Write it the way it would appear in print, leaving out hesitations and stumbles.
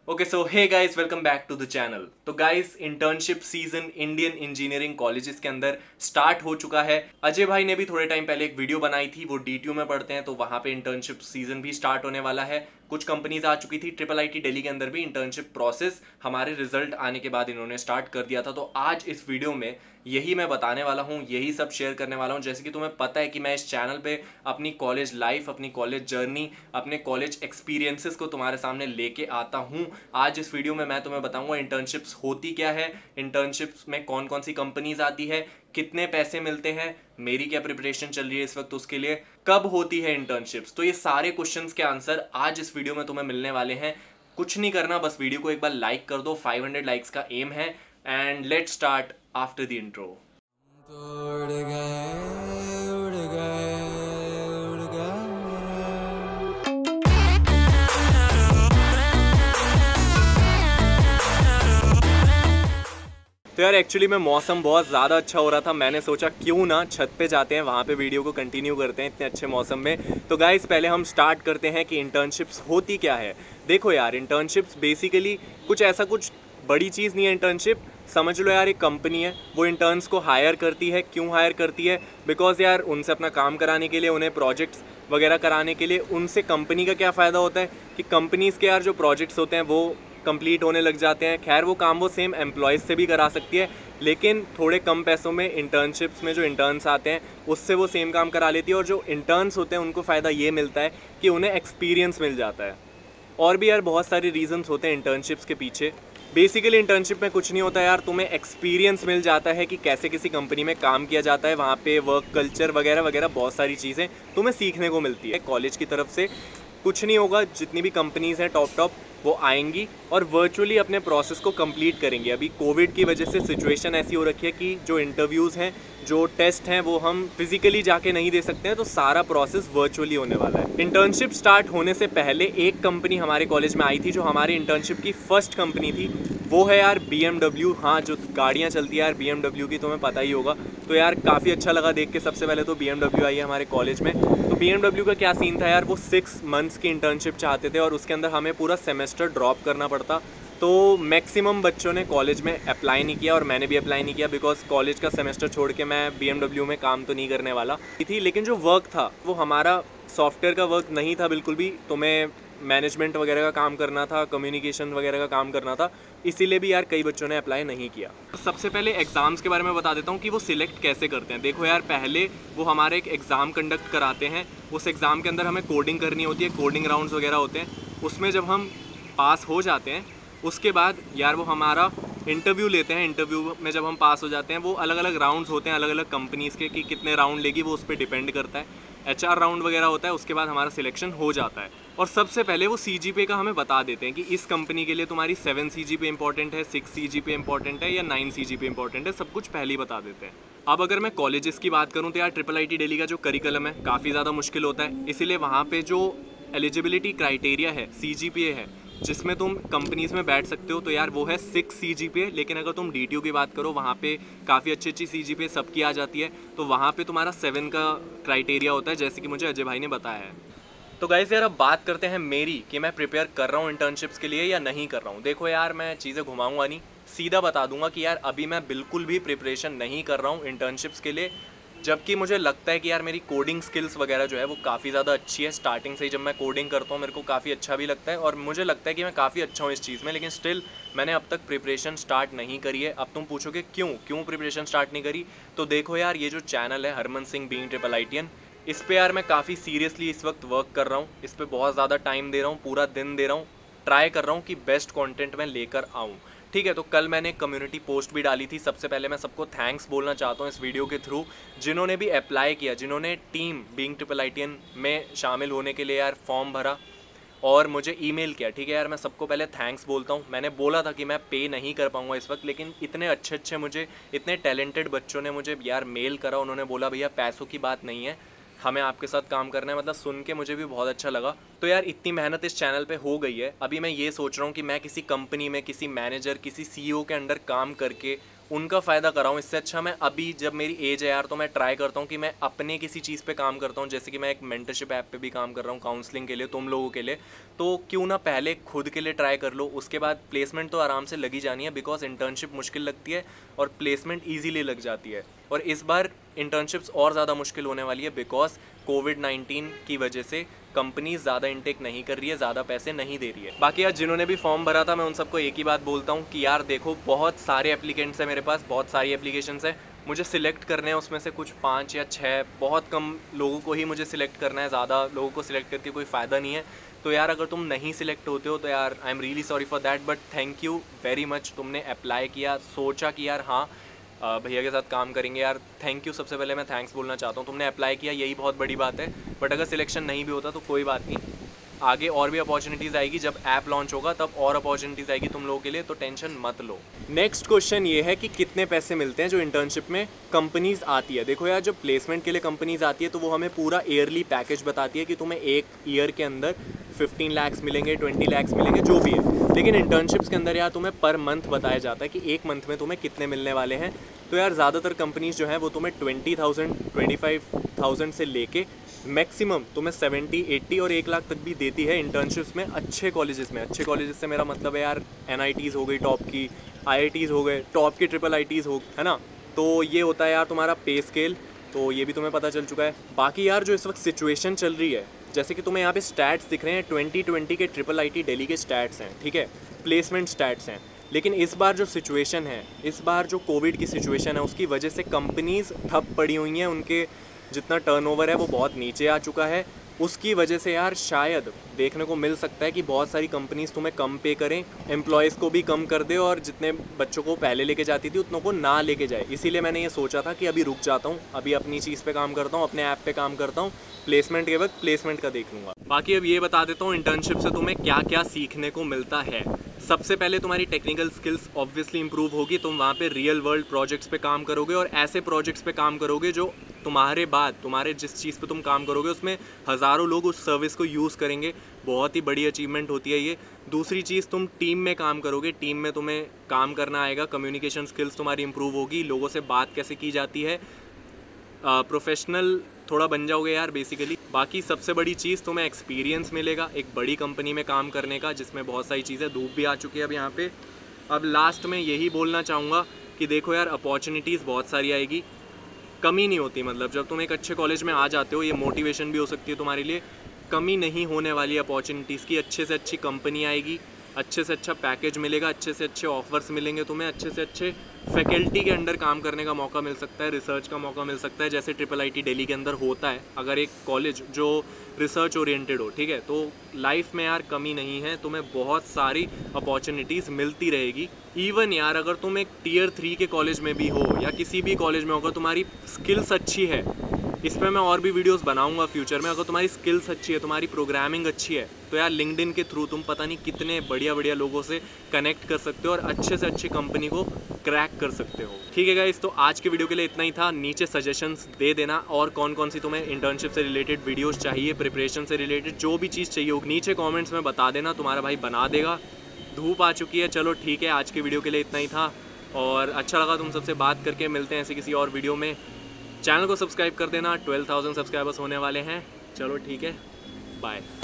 Okay so hey guys welcome back to the channel. तो guys internship season Indian engineering colleges के अंदर start हो चुका है। अजय भाई ने भी थोड़े टाइम पहले एक वीडियो बनाई थी, वो डीटीयू में पढ़ते हैं तो वहां पे इंटर्नशिप सीजन भी स्टार्ट होने वाला है। कुछ कंपनीज आ चुकी थी, ट्रिपल आईटी दिल्ली के अंदर भी इंटर्नशिप प्रोसेस हमारे रिजल्ट आने के बाद इन्होंने स्टार्ट कर दिया था। तो आज इस वीडियो में यही मैं बताने वाला हूँ, यही सब शेयर करने वाला हूँ। जैसे कि तुम्हें पता है कि मैं इस चैनल पे अपनी कॉलेज लाइफ, अपनी कॉलेज जर्नी, अपने कॉलेज एक्सपीरियंसेस को तुम्हारे सामने लेके आता हूँ। आज इस वीडियो में मैं तुम्हें बताऊंगा इंटर्नशिप्स होती क्या है, इंटर्नशिप्स में कौन कौन सी कंपनीज आती है, कितने पैसे मिलते हैं, मेरी क्या प्रिपरेशन चल रही है इस वक्त उसके लिए, कब होती है इंटर्नशिप्स। तो ये सारे क्वेश्चंस के आंसर आज इस वीडियो में तुम्हें मिलने वाले हैं। कुछ नहीं करना, बस वीडियो को एक बार लाइक कर दो, 500 लाइक्स का एम है। And let's start after the intro. तो उड़ गए उड़ गए उड़ गए। तो यार एक्चुअली में मौसम बहुत ज़्यादा अच्छा हो रहा था, मैंने सोचा क्यों ना छत पे जाते हैं, वहाँ पे वीडियो को कंटिन्यू करते हैं इतने अच्छे मौसम में। तो गाइस पहले हम स्टार्ट करते हैं कि इंटर्नशिप्स होती क्या है। देखो यार, इंटर्नशिप्स बेसिकली कुछ बड़ी चीज़ नहीं है। इंटर्नशिप समझ लो यार, एक कंपनी है, वो इंटर्न्स को हायर करती है। क्यों हायर करती है? बिकॉज यार उनसे अपना काम कराने के लिए, उन्हें प्रोजेक्ट्स वगैरह कराने के लिए उनसे कंपनी का क्या फ़ायदा होता है कि कंपनीज़ के यार जो प्रोजेक्ट्स होते हैं वो कंप्लीट होने लग जाते हैं। खैर वो काम वो सेम एम्प्लॉयज़ से भी करा सकती है, लेकिन थोड़े कम पैसों में इंटर्नशिप्स में जो इंटर्न्स आते हैं उससे वो सेम काम करा लेती है। और जो इंटर्न्स होते हैं उनको फ़ायदा ये मिलता है कि उन्हें एक्सपीरियंस मिल जाता है। और भी यार बहुत सारे रीजंस होते हैं इंटर्नशिप्स के पीछे। बेसिकली इंटर्नशिप में कुछ नहीं होता यार, तुम्हें एक्सपीरियंस मिल जाता है कि कैसे किसी कंपनी में काम किया जाता है, वहाँ पे वर्क कल्चर वगैरह वगैरह बहुत सारी चीज़ें तुम्हें सीखने को मिलती है कॉलेज की तरफ से। कुछ नहीं होगा, जितनी भी कंपनीज़ हैं टॉप वो आएंगी और वर्चुअली अपने प्रोसेस को कंप्लीट करेंगी। अभी कोविड की वजह से सिचुएशन ऐसी हो रखी है कि जो इंटरव्यूज़ हैं, जो टेस्ट हैं, वो हम फिजिकली जाके नहीं दे सकते हैं, तो सारा प्रोसेस वर्चुअली होने वाला है। इंटर्नशिप स्टार्ट होने से पहले एक कंपनी हमारे कॉलेज में आई थी, जो हमारी इंटर्नशिप की फर्स्ट कंपनी थी। वो है यार BMW। हाँ, जो गाड़ियाँ चलती है यार BMW की, तुम्हें पता ही होगा। तो यार काफ़ी अच्छा लगा देख के। सबसे पहले तो BMW आई है हमारे कॉलेज में। तो BMW का क्या सीन था यार, वो 6 मंथ्स की इंटर्नशिप चाहते थे और उसके अंदर हमें पूरा सेमेस्टर ड्रॉप करना पड़ता। तो मैक्सिमम बच्चों ने कॉलेज में अप्लाई नहीं किया और मैंने भी अप्लाई नहीं किया, बिकॉज कॉलेज का सेमेस्टर छोड़ के मैं BMW में काम तो नहीं करने वाला थी। लेकिन जो वर्क था वो हमारा सॉफ्टवेयर का वर्क नहीं था बिल्कुल भी। तुम्हें मैनेजमेंट वगैरह का काम करना था, कम्युनिकेशन वगैरह का काम करना था, इसीलिए भी यार कई बच्चों ने अप्लाई नहीं किया। सबसे पहले एग्ज़ाम्स के बारे में बता देता हूँ कि वो सिलेक्ट कैसे करते हैं। देखो यार, पहले वो हमारे एक एग्ज़ाम कंडक्ट कराते हैं। उस एग्ज़ाम के अंदर हमें कोडिंग करनी होती है, कोडिंग राउंड्स वगैरह होते हैं। उसमें जब हम पास हो जाते हैं, उसके बाद यार वो हमारा इंटरव्यू लेते हैं। इंटरव्यू में जब हम पास हो जाते हैं, वो अलग अलग राउंड्स होते हैं अलग अलग कंपनीज़ के, कि कितने राउंड लेगी वो उस पर डिपेंड करता है। HR राउंड वगैरह होता है, उसके बाद हमारा सिलेक्शन हो जाता है। और सबसे पहले वो CGPA का हमें बता देते हैं कि इस कंपनी के लिए तुम्हारी 7 CGPA इंपॉर्टेंट है, 6 CGPA इंपॉर्टेंट है या 9 CGPA इंपॉर्टेंट है, सब कुछ पहले ही बता देते हैं। अब अगर मैं कॉलेजेस की बात करूँ तो यार ट्रिपल IIT दिल्ली का जो करिकुलम है काफ़ी ज़्यादा मुश्किल होता है, इसीलिए वहाँ पे जो एलिजिबिलिटी क्राइटेरिया है, CGPA है, जिसमें तुम कंपनीज़ में बैठ सकते हो, तो यार वो है 6 CGPA। लेकिन अगर तुम DTU की बात करो, वहाँ पे काफ़ी अच्छी अच्छी CGPA सबकी आ जाती है, तो वहाँ पे तुम्हारा 7 का क्राइटेरिया होता है, जैसे कि मुझे अजय भाई ने बताया है। तो गाइस यार अब बात करते हैं मेरी, कि मैं प्रिपेयर कर रहा हूँ इंटर्नशिप्स के लिए या नहीं कर रहा हूँ। देखो यार, मैं चीज़ें घुमाऊंगा नहीं, सीधा बता दूंगा कि यार अभी मैं बिल्कुल भी प्रिपरेशन नहीं कर रहा हूँ इंटर्नशिप्स के लिए। जबकि मुझे लगता है कि यार मेरी कोडिंग स्किल्स वगैरह जो है वो काफ़ी ज़्यादा अच्छी है। स्टार्टिंग से ही जब मैं कोडिंग करता हूँ मेरे को काफ़ी अच्छा भी लगता है और मुझे लगता है कि मैं काफ़ी अच्छा हूँ इस चीज़ में, लेकिन स्टिल मैंने अब तक प्रिपरेशन स्टार्ट नहीं करी है। अब तुम पूछोगे क्यों क्यों प्रिपरेशन स्टार्ट नहीं करी, तो देखो यार, ये जो चैनल है Harman Singh being triple ITN, इस पे यार मैं काफ़ी सीरियसली इस वक्त वर्क कर रहा हूँ। इस पे बहुत ज़्यादा टाइम दे रहा हूँ, पूरा दिन दे रहा हूँ, ट्राई कर रहा हूँ कि बेस्ट कंटेंट मैं लेकर आऊँ। ठीक है, तो कल मैंने एक कम्युनिटी पोस्ट भी डाली थी। सबसे पहले मैं सबको थैंक्स बोलना चाहता हूँ इस वीडियो के थ्रू, जिन्होंने भी अप्लाई किया, जिन्होंने टीम बीइंग ट्रिपल आईटीएन में शामिल होने के लिए यार फॉर्म भरा और मुझे ईमेल किया। ठीक है यार, मैं सबको पहले थैंक्स बोलता हूँ। मैंने बोला था कि मैं पे नहीं कर पाऊँगा इस वक्त, लेकिन इतने अच्छे मुझे, इतने टैलेंटेड बच्चों ने मुझे यार मेल करा। उन्होंने बोला भैया पैसों की बात नहीं है, हमें आपके साथ काम करना है। मतलब सुन के मुझे भी बहुत अच्छा लगा। तो यार इतनी मेहनत इस चैनल पे हो गई है, अभी मैं ये सोच रहा हूँ कि मैं किसी कंपनी में किसी मैनेजर, किसी CEO के अंडर काम करके उनका फ़ायदा कराऊँ। इससे अच्छा मैं अभी जब मेरी एज है यार, तो मैं ट्राई करता हूँ कि मैं अपने किसी चीज़ पे काम करता हूँ। जैसे कि मैं एक मेंटरशिप ऐप पे भी काम कर रहा हूँ काउंसलिंग के लिए, तुम लोगों के लिए। तो क्यों ना पहले खुद के लिए ट्राई कर लो, उसके बाद प्लेसमेंट तो आराम से लगी जानी है, बिकॉज इंटर्नशिप मुश्किल लगती है और प्लेसमेंट ईजीली लग जाती है। और इस बार इंटर्नशिप्स और ज़्यादा मुश्किल होने वाली है, बिकॉज कोविड-19 की वजह से कंपनीज ज़्यादा इनटेक नहीं कर रही है, ज़्यादा पैसे नहीं दे रही है। बाकी यार जिन्होंने भी फॉर्म भरा था, मैं उन सबको एक ही बात बोलता हूँ कि यार देखो, बहुत सारे एप्लीकेंट्स हैं मेरे पास, बहुत सारी एप्लीकेशंस हैं, मुझे सिलेक्ट करने हैं उसमें से कुछ 5 या 6, बहुत कम लोगों को ही मुझे सिलेक्ट करना है, ज़्यादा लोगों को सिलेक्ट करके कोई फ़ायदा नहीं है। तो यार अगर तुम नहीं सिलेक्ट होते हो तो यार I am really sorry for that, but thank you very much. तुमने अप्लाई किया, सोचा कि यार हाँ भैया के साथ काम करेंगे यार, थैंक यू। सबसे पहले मैं थैंक्स बोलना चाहता हूँ, तुमने अप्लाई किया यही बहुत बड़ी बात है। बट अगर सिलेक्शन नहीं भी होता तो कोई बात नहीं, आगे और भी अपॉर्चुनिटीज़ आएगी, जब ऐप लॉन्च होगा तब और अपॉर्चुनिटीज़ आएगी तुम लोगों के लिए, तो टेंशन मत लो। नेक्स्ट क्वेश्चन ये है कि कितने पैसे मिलते हैं जो इंटर्नशिप में कंपनीज आती है। देखो यार, जब प्लेसमेंट के लिए कंपनीज आती है तो वो हमें पूरा ईयरली पैकेज बताती है कि तुम्हें एक ईयर के अंदर 15 लाख मिलेंगे, 20 लाख मिलेंगे, जो भी है। लेकिन इंटर्नशिप्स के अंदर यार तुम्हें पर मंथ बताया जाता है कि एक मंथ में तुम्हें कितने मिलने वाले हैं। तो यार ज़्यादातर कंपनीज जो हैं वो तुम्हें 20,000 25,000 से लेके मैक्सिमम तुम्हें 70, 80 और 1 लाख तक भी देती है इंटर्नशिप्स में, अच्छे कॉलेजेस में। अच्छे कॉलेजेस से मेरा मतलब है यार NITs हो गई टॉप की, IITs हो गए टॉप की, IIITs हो, है ना। तो ये होता है यार तुम्हारा पे स्केल, तो ये भी तुम्हें पता चल चुका है। बाकी यार जो इस वक्त सिचुएशन चल रही है, जैसे कि तुम्हें यहाँ पे स्टैट्स दिख रहे हैं, 2020 के IIIT दिल्ली के स्टैट्स हैं, ठीक है, प्लेसमेंट स्टैट्स हैं। लेकिन इस बार जो सिचुएशन है, इस बार जो कोविड की सिचुएशन है, उसकी वजह से कंपनीज ठप पड़ी हुई हैं, उनके जितना टर्नओवर है वो बहुत नीचे आ चुका है। उसकी वजह से यार शायद देखने को मिल सकता है कि बहुत सारी कंपनीज तुम्हें कम पे करें, एम्प्लॉयज़ को भी कम कर दे, और जितने बच्चों को पहले लेके जाती थी उतनों को ना लेके जाए। इसीलिए मैंने ये सोचा था कि अभी रुक जाता हूँ, अभी अपनी चीज़ पे काम करता हूँ, अपने ऐप पे काम करता हूँ, प्लेसमेंट के वक्त प्लेसमेंट का देख लूँगा। बाकी अब ये बता देता हूँ इंटर्नशिप से तुम्हें क्या क्या सीखने को मिलता है। सबसे पहले तुम्हारी टेक्निकल स्किल्स ऑब्वियसली इंप्रूव होगी, तुम वहाँ पे रियल वर्ल्ड प्रोजेक्ट्स पे काम करोगे, और ऐसे प्रोजेक्ट्स पे काम करोगे जो तुम्हारे बाद, तुम्हारे जिस चीज़ पे तुम काम करोगे उसमें हज़ारों लोग उस सर्विस को यूज़ करेंगे। बहुत ही बड़ी अचीवमेंट होती है ये। दूसरी चीज़, तुम टीम में काम करोगे, टीम में तुम्हें काम करना आएगा, कम्युनिकेशन स्किल्स तुम्हारी इंप्रूव होगी, लोगों से बात कैसे की जाती है, प्रोफेशनल थोड़ा बन जाओगे यार बेसिकली। बाकी सबसे बड़ी चीज़, तुम्हें एक्सपीरियंस मिलेगा एक बड़ी कंपनी में काम करने का, जिसमें बहुत सारी चीज़ें, धूप भी आ चुकी है अब यहाँ पे। अब लास्ट में यही बोलना चाहूँगा कि देखो यार, अपॉर्चुनिटीज़ बहुत सारी आएगी, कमी नहीं होती। मतलब जब तुम एक अच्छे कॉलेज में आ जाते हो, ये मोटिवेशन भी हो सकती है तुम्हारे लिए, कमी नहीं होने वाली अपॉर्चुनिटीज़ की। अच्छे से अच्छी कंपनी आएगी, अच्छे से अच्छा पैकेज मिलेगा, अच्छे से अच्छे ऑफर्स मिलेंगे तुम्हें, अच्छे से अच्छे फैकल्टी के अंडर काम करने का मौका मिल सकता है, रिसर्च का मौका मिल सकता है, जैसे IIIT दिल्ली के अंदर होता है। अगर एक कॉलेज जो रिसर्च ओरिएंटेड हो, ठीक है, तो लाइफ में यार कमी नहीं है, तुम्हें बहुत सारी अपॉर्चुनिटीज़ मिलती रहेगी। इवन यार अगर तुम एक Tier 3 के कॉलेज में भी हो या किसी भी कॉलेज में हो, अगर तुम्हारी स्किल्स अच्छी है, इस पर मैं और भी वीडियोस बनाऊंगा फ्यूचर में, अगर तुम्हारी स्किल्स अच्छी है, तुम्हारी प्रोग्रामिंग अच्छी है, तो यार लिंक्डइन के थ्रू तुम पता नहीं कितने बढ़िया बढ़िया लोगों से कनेक्ट कर सकते हो और अच्छे से अच्छी कंपनी को क्रैक कर सकते हो। ठीक है गाइस, तो आज के वीडियो के लिए इतना ही था। नीचे सजेशंस दे देना और कौन कौन सी तुम्हें इंटर्नशिप से रिलेटेड वीडियोस चाहिए, प्रिपरेशन से रिलेटेड जो भी चीज़ चाहिए हो, नीचे कॉमेंट्स में बता देना, तुम्हारा भाई बना देगा। धूप आ चुकी है, चलो ठीक है, आज के वीडियो के लिए इतना ही था, और अच्छा लगा तुम सबसे बात करके। मिलते हैं ऐसे किसी और वीडियो में। चैनल को सब्सक्राइब कर देना, 12,000 सब्सक्राइबर्स होने वाले हैं। चलो ठीक है, बाय।